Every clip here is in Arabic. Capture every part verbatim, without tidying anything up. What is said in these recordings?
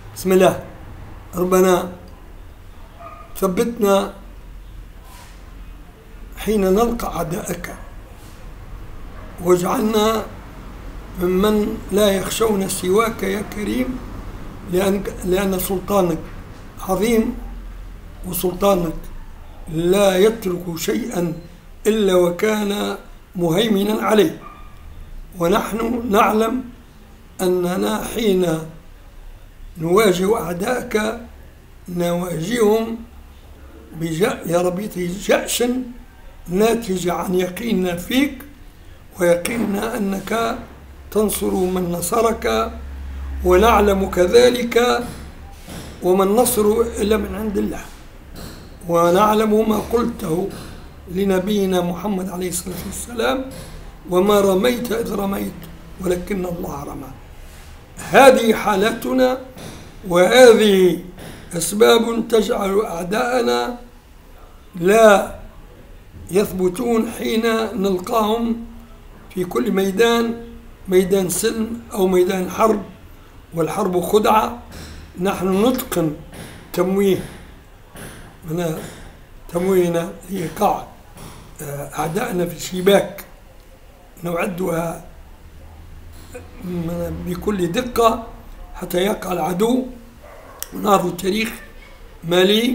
بسم الله. ربنا ثبتنا حين نلقى أعداءك، واجعلنا ممن لا يخشون سواك يا كريم، لأن, لأن سلطانك عظيم، وسلطانك لا يترك شيئا إلا وكان مهيمنا عليه. ونحن نعلم أننا حين نواجه أعداءك نواجههم يا ربي جأش ناتج عن يقيننا فيك، ويقيننا أنك تنصر من نصرك، ونعلم كذلك وما النصر إلا من عند الله. ونعلم ما قلته لنبينا محمد عليه الصلاة والسلام: وما رميت إذ رميت ولكن الله رمى. هذه حالتنا، وهذه أسباب تجعل أعداءنا لا يثبتون حين نلقاهم في كل ميدان، ميدان سلم أو ميدان حرب، والحرب خدعة. نحن نتقن تمويه من تمويهنا لإيقاع أعدائنا في الشباك، نعدها بكل دقة حتى يقع العدو. ونعرف التاريخ مليء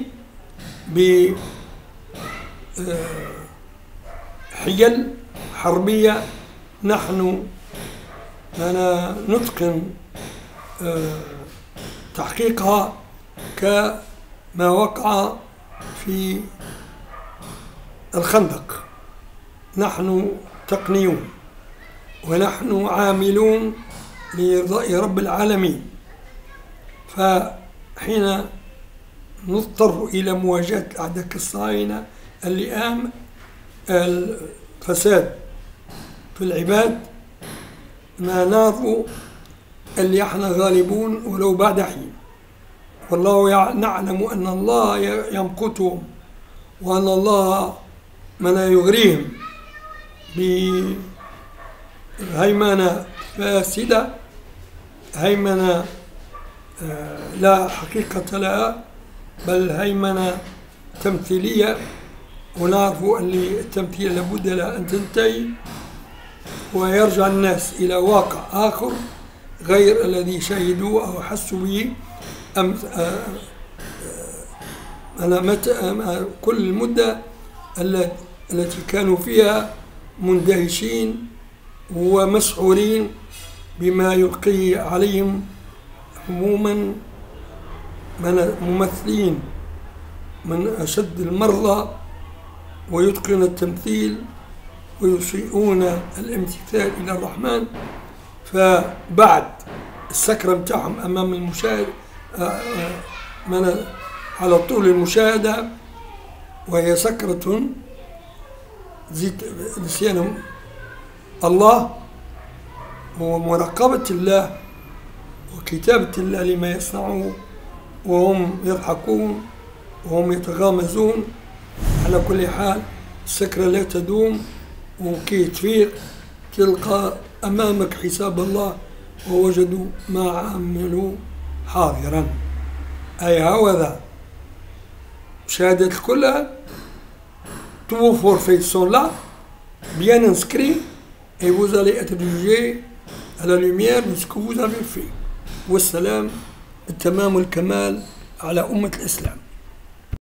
بحيل حربية نحن نتقن تحقيقها، كما وقع في الخندق. نحن تقنيون ونحن عاملون لإرضاء رب العالمين، فحين نضطر إلى مواجهة الأعداء الصهاينة اللئام الفساد في العباد، ما نعرف اللي احنا غالبون ولو بعد حين. والله نعلم أن الله يمقتهم، وأن الله من يغريهم بهيمنة فاسدة، هيمنة لا حقيقة لها، بل هيمنة تمثيلية. ونعرف أن التمثيل لابد لها أن تنتهي، ويرجع الناس إلى واقع آخر غير الذي شهدوه أو حسوا به أنا متى كل المدة التي كانوا فيها مندهشين ومسحورين بما يلقي عليهم عموما من ممثلين من أشد المرضى، ويتقن التمثيل ويسيئون الامتثال إلى الرحمن. فبعد السكرة متاعهم أمام المشاهد من على طول المشاهدة، وهي سكرة زيت نسيانهم الله ومراقبة الله وكتابة الله لما يصنعوه، وهم يضحكون وهم يتغامزون. على كل حال السكرة لا تدوم، وكي تفيق تلقى أمامك حساب الله: ووجدوا ما عملوا حاضرا. أي هذا مشاهدة الكل. Tous vos forfaits sont là, bien inscrits, et vous allez être jugés à la lumière de ce que vous avez fait. والسلام التمام والكمال على أمة الإسلام.